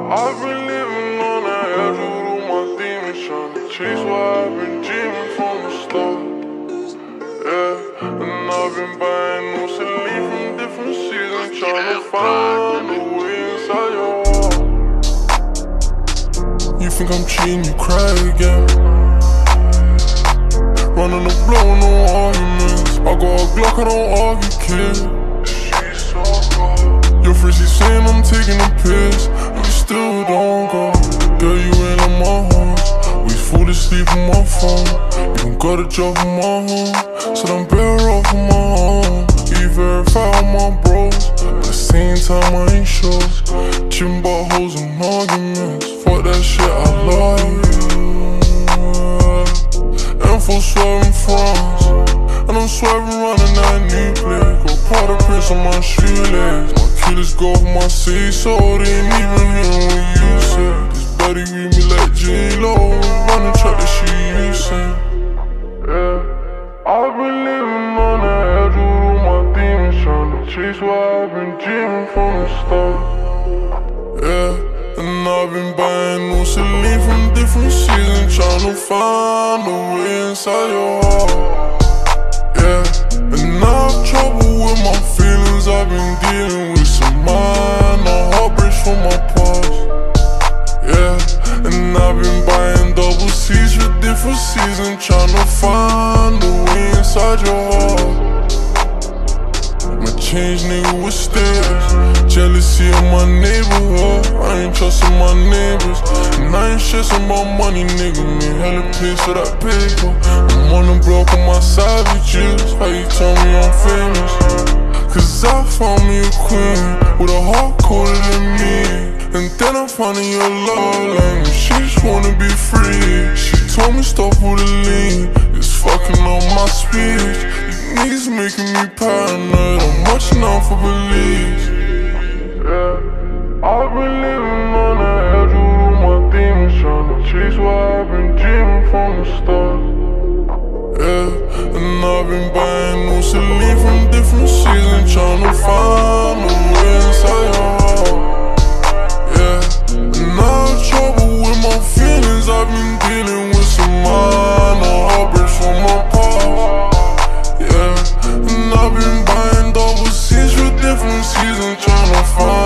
I've been living on the edge of all my demons, trying to chase what I've been dreaming from the start. Yeah, and I've been buying new sleep from different seasons, trying to find a way inside your heart. You think I'm cheating, you cry again. Running the blow, no arguments. I got a Glock, I don't argue, kid. She's so cold. Your friends keep saying I'm taking a piss, but you still don't go. Girl, you ain't on my horse. We fall asleep on my phone. You don't got a job on my home, said I'm better off on my own. You verify all my bros, but at the same time I ain't sure. Chin buttholes and arguments, fuck that shit, I love you. Full swerving France, and I'm swerving running that new place. Got part of prints on my shoelace. My killers go for my say so, they ain't even hearing what you said. This body read me like J-Lo, run the track that she using. Yeah, I've been living on the edge with all my demons, trying to chase what I've been dreaming from the start. Yeah, and I've been buying new sleep from different seasons, trying to find a way inside your heart. Yeah, and I have trouble with my feelings. I've been dealing with some minor heartbreaks from my past. Yeah, and I've been buying double C's for different seasons, trying to find a way inside your heart. My change nigga with stairs, jealousy of my neighborhood. I ain't trusting my neighbors, and I ain't stressing about money, nigga. Me hella pays for that paper. I'm on the block with my savages. How you tell me I'm famous? Cause I found me a queen with a heart colder than me. And then I found in your love language, she just wanna be free. She told me stop with the lean, it's fucking up my speech. These niggas making me paranoid, I'm watching out for police. Yeah, I've been living on the edge with all my demons, trying to chase what I've been dreaming from the start. Yeah, and I've been buying new sleep from different seasons, trying to find a way inside your heart. Yeah, and I have trouble with my feelings. I've been dealing with some minor heartbreaks from my past. Yeah, and I've been buying double C's for different seasons, trying to find